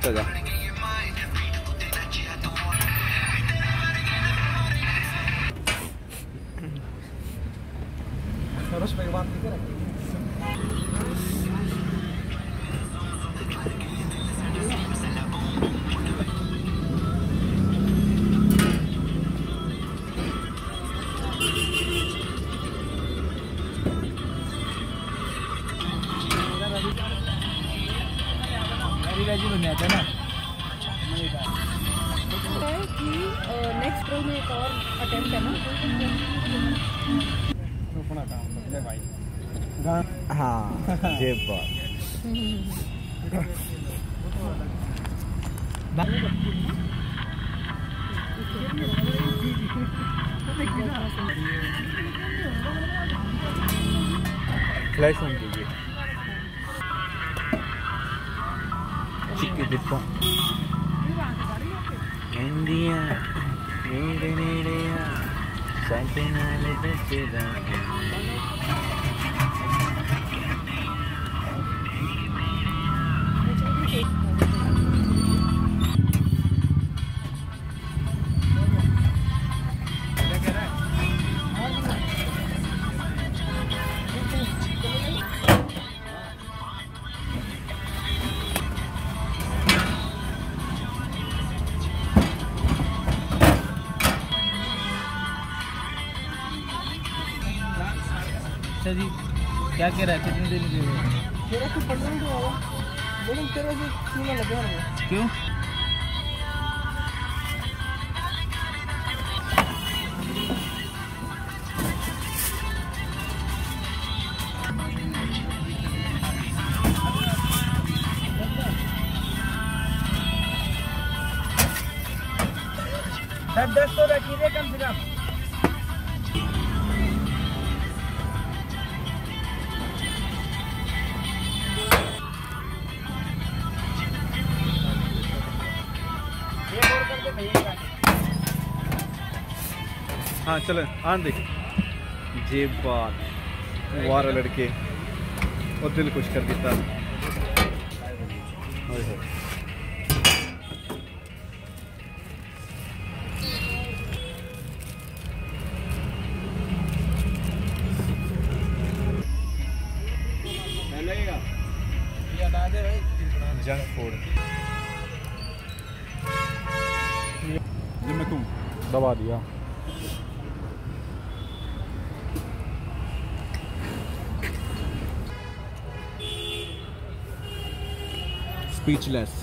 चल सरोज पे बात नहीं करेंगे। बनता है ना कि नेक्स्ट रोल में एक और अटेम्प्ट है ना। अपना काम कर ले भाई। हाँ ये बात फ्लैश ऑन कीजिए। चिक्की दिप्पा इंडिया नेड़े नेड़े साथे नाले बचदा अच्छा जी क्या कह रहा है कितने दिन के लिए? तेरा तो 15 मिनट होगा लेकिन तेरा से सीमा लगा रहा है। क्यों? सर 10 तो रखिए कम से कम। हाँ चलो आन देख जे बात वार लड़के और दिल खुश कर देता। जंक फूड जिम्मे तुम दबा दिया। स्पीचलेस।